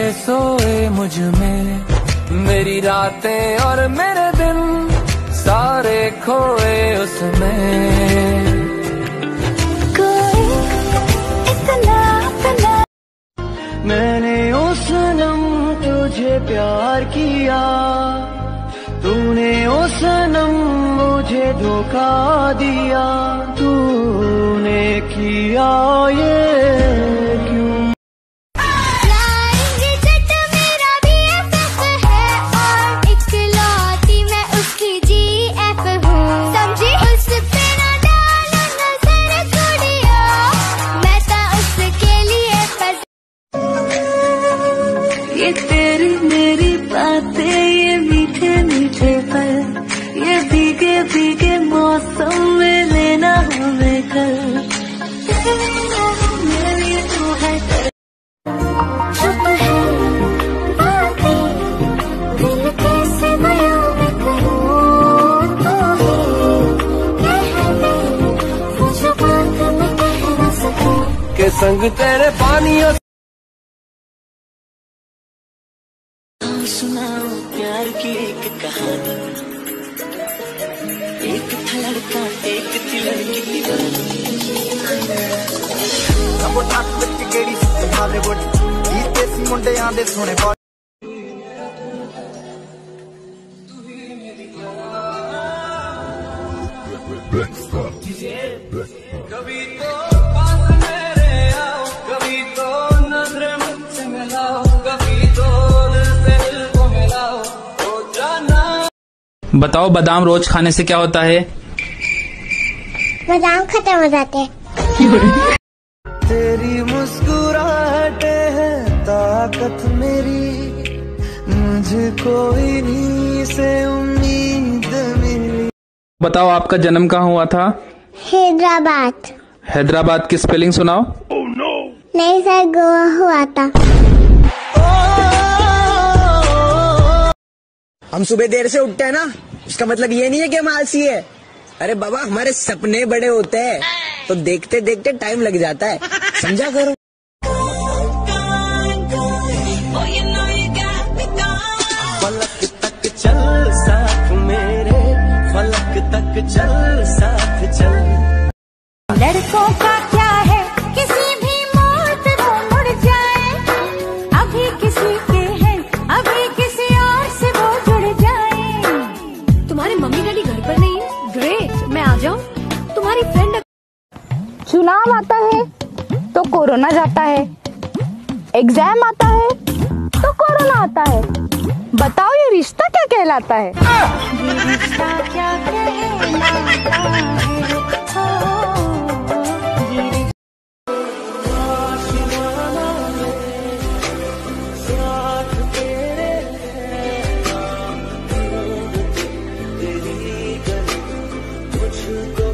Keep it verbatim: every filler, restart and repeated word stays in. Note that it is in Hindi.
सोए मुझ में, मेरी रातें और मेरे दिन सारे खोए उसमें। कोई इतना इतना मैंने ओ सनम तुझे प्यार किया, तूने ओ सनम मुझे धोखा दिया, तूने किया ये क्यों? ये तेरी मेरी बातें, ये मीठे मीठे पल, ये भीगे भीगे मौसम में लेना हमें कल, मेरी तू है चुप है बातें, दिल कैसे बयां मैं करूं, तू ही कह दे कुछ बात मैं कह न सकूं के संग तेरे पानियों सुनाओ प्यार की एक कहानी, एक था लड़का एक थी लड़की दीवानी। अब तक बच्चे केड़ी संभाले वो जीते सी मुंडे आंदे सोने बा कभी तो पास मेरे आओ, कभी तो नजरें मुझसे मिलाओ, कभी तो बताओ बादाम रोज खाने से क्या होता है? बादाम खत्म हो जाते हैं। तेरी मुस्कुराहटें है ताकत मेरी, मुझे कोई नहीं से उम्मीद मिली। बताओ आपका जन्म कहाँ हुआ था? हैदराबाद। हैदराबाद की स्पेलिंग सुनाओ। oh, no. नहीं सर, गोवा हुआ था। हम सुबह देर से उठते हैं ना, उसका मतलब ये नहीं है कि हम आलसी है। अरे बाबा, हमारे सपने बड़े होते हैं तो देखते देखते टाइम लग जाता है, समझा करो। फलक तक चल साथ मेरे, फलक तक चल साथ चल। लड़कों का क्या है, किसी भी मौत वो मुड़ जाए, अभी किसी के हैं, अभी किसी और से वो जुड़ जाए। तुम्हारे मम्मी डैडी घर पर नहीं है? ग्रेट, मैं आ जाऊं? तुम्हारी फ्रेंड। चुनाव आता है तो कोरोना जाता है, एग्जाम आता है तो कोरोना आता है। बताओ ये रिश्ता क्या कहलाता है? ये रिश्ता क्या कहलाता है? मुझको